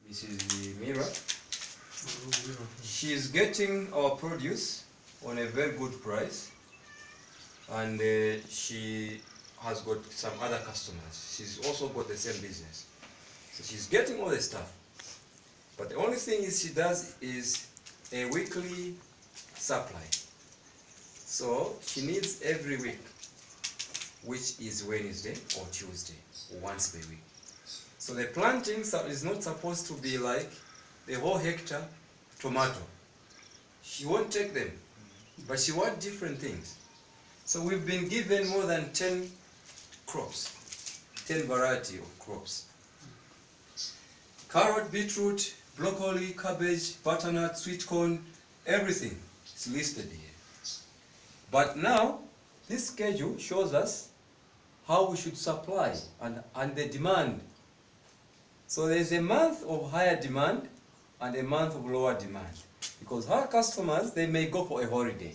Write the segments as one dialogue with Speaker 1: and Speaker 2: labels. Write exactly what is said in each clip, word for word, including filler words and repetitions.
Speaker 1: This is the mirror. She is getting our produce on a very good price, and uh, she has got some other customers. She's also got the same business. So she's getting all the stuff. But the only thing is she does is a weekly supply. So she needs every week, which is Wednesday or Tuesday, once per week. So the planting is not supposed to be like the whole hectare tomato. She won't take them, but she wants different things. So we've been given more than ten crops, ten variety of crops. Carrot, beetroot, broccoli, cabbage, butternut, sweet corn, everything is listed here. But now, this schedule shows us how we should supply and, and the demand. So there's a month of higher demand and a month of lower demand, because our customers, they may go for a holiday.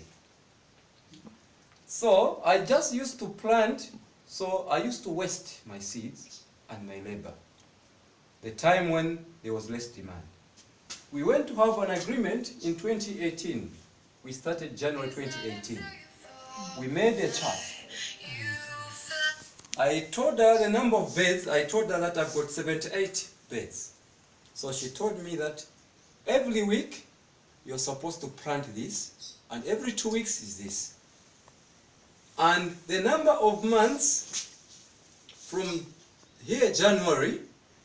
Speaker 1: So I just used to plant, so I used to waste my seeds and my labor, the time when there was less demand. We went to have an agreement in twenty eighteen. We started January twenty eighteen. We made a chart. I told her the number of beds. I told her that I've got seventy-eight beds. So she told me that every week you're supposed to plant this, and every two weeks is this. And the number of months from here, January,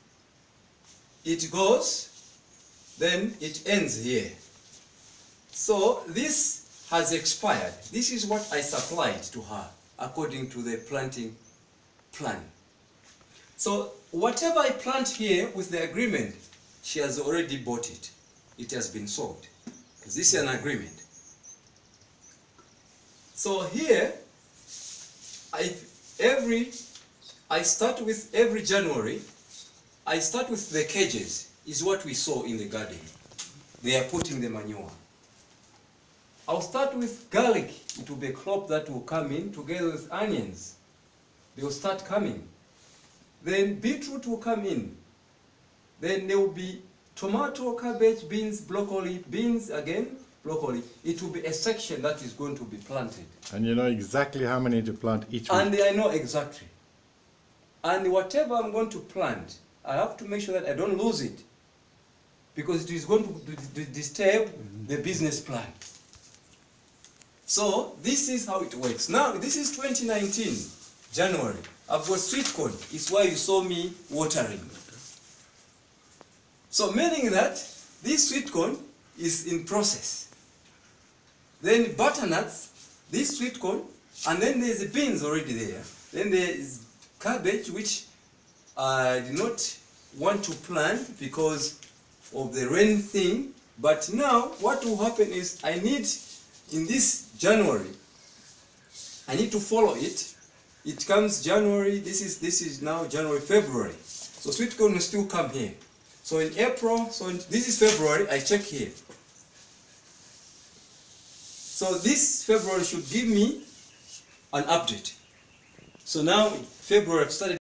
Speaker 1: it goes, then it ends here. So this has expired. This is what I supplied to her according to the planting plan. So whatever I plant here with the agreement, she has already bought it. It has been sold. This is an agreement. So here, I every I start with every January, I start with the cages, is what we saw in the garden. They are putting the manure. I'll start with garlic. It will be a crop that will come in together with onions. They will start coming. Then beetroot will come in. Then there will be tomato, cabbage, beans, broccoli, beans again, broccoli. It will be a section that is going to be planted.
Speaker 2: And you know exactly how many to plant each week.
Speaker 1: And I know exactly. And whatever I'm going to plant, I have to make sure that I don't lose it, because it is going to disturb the business plan. So this is how it works. Now this is twenty nineteen, January. I've got sweet corn. It's why you saw me watering. So meaning that this sweet corn is in process. Then butternuts, this sweet corn, and then there's the beans already there. Then there is cabbage, which I did not want to plant because of the rain thing. But now what will happen is I need, in this January, I need to follow it. It comes January, this is, this is now January, February. So sweet corn will still come here. So in April, so in, this is February, I check here. So this February should give me an update. So now February I've started